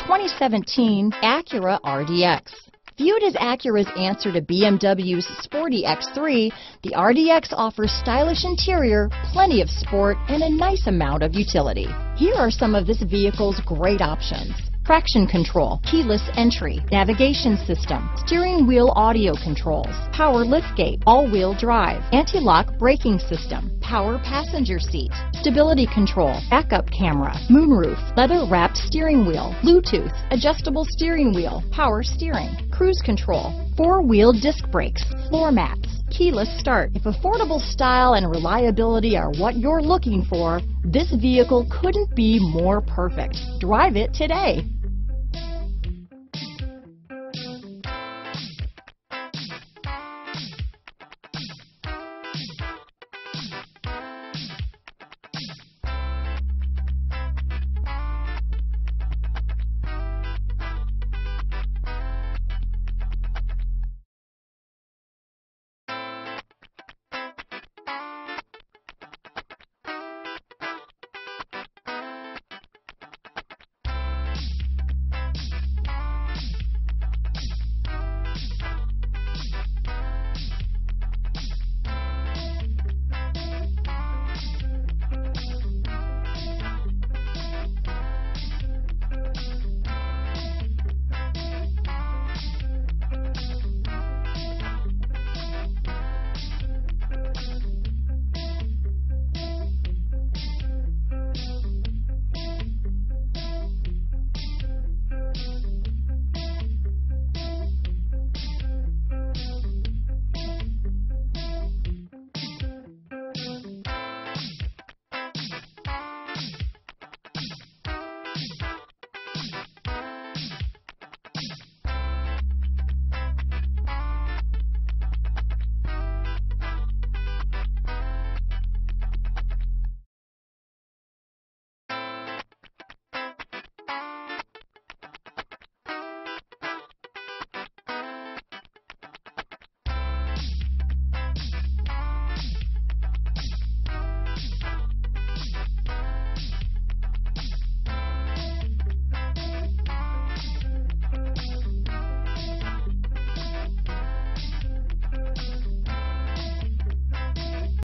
2017 Acura RDX. Viewed as Acura's answer to BMW's sporty X3, the RDX offers stylish interior, plenty of sport, and a nice amount of utility. Here are some of this vehicle's great options: traction control, keyless entry, navigation system, steering wheel audio controls, power liftgate, all-wheel drive, anti-lock braking system, power passenger seat, stability control, backup camera, moonroof, leather-wrapped steering wheel, Bluetooth, adjustable steering wheel, power steering, cruise control, four-wheel disc brakes, floor mats, keyless start. If affordable style and reliability are what you're looking for, this vehicle couldn't be more perfect. Drive it today.